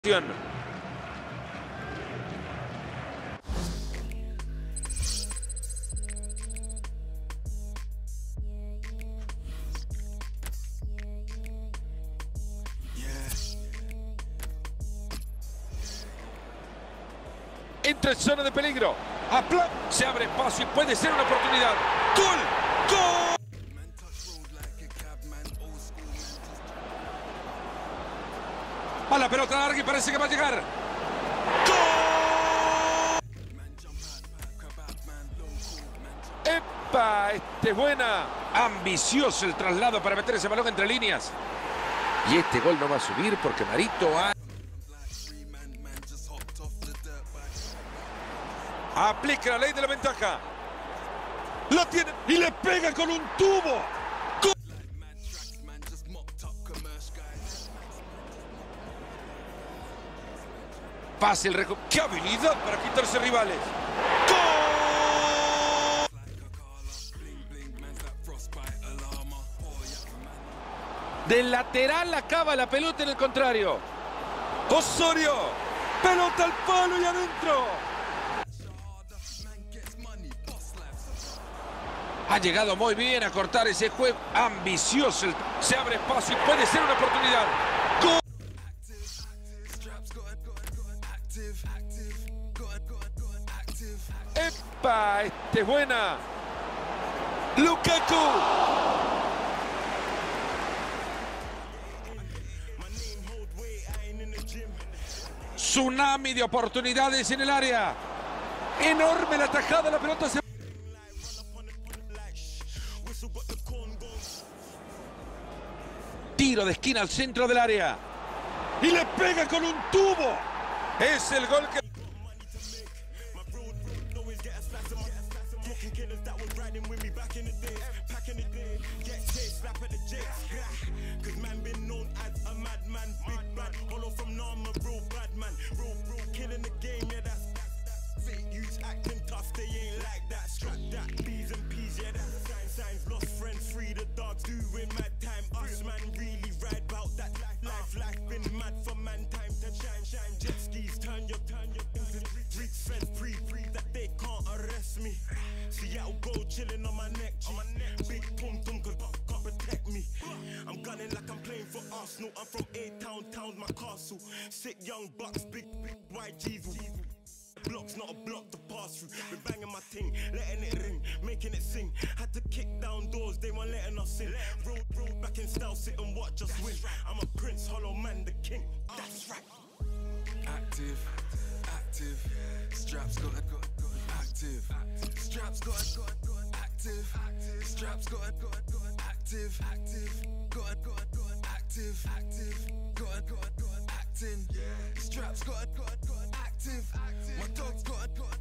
Entra en zona de peligro. Se abre espacio y puede ser una oportunidad. ¡Gol! ¡Gol! A la pelota larga y parece que va a llegar. ¡Gol! ¡Epa! Es buena. Ambicioso el traslado para meter ese balón entre líneas. Y este gol no va a subir porque Marito aplica la ley de la ventaja. Lo tiene y le pega con un tubo. ¡Gol! Fácil recuperación. ¡Qué habilidad para quitarse rivales! ¡Gol! Del lateral acaba la pelota en el contrario. Osorio. Pelota al palo y adentro. Ha llegado muy bien a cortar ese juego. Ambicioso. Se abre espacio y puede ser una oportunidad. ¡Gol! ¡Epa! Es buena. Lukaku. Tsunami de oportunidades en el área. Enorme la tajada, la pelota se... Tiro de esquina al centro del área. Y le pega con un tubo. Es el gol que... Seattle gold chilling on my neck, G. Big pum tum cause can't protect me. I'm gunning like I'm playing for Arsenal. I'm from A-Town, town's my castle. Sick young bucks, big YGs. Blocks, not a block to pass through. Been banging my thing, letting it ring, making it sing. Had to kick down doors, they weren't letting us in. Roll back in style, sit and watch us win. I'm a prince, hollow man, the king. That's right. Active, straps got active. Straps got active. Straps got active. Acting. Straps got active. My dog's got